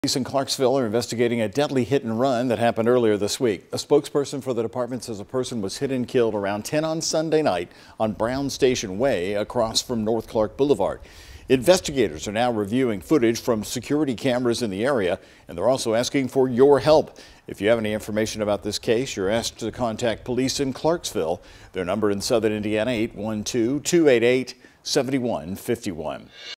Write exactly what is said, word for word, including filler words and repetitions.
Police in Clarksville are investigating a deadly hit and run that happened earlier this week. A spokesperson for the department says a person was hit and killed around ten on Sunday night on Brown Station Way across from North Clark Boulevard. Investigators are now reviewing footage from security cameras in the area, and they're also asking for your help. If you have any information about this case, you're asked to contact police in Clarksville. Their number in southern Indiana, eight one two, two eight eight, seven one five one.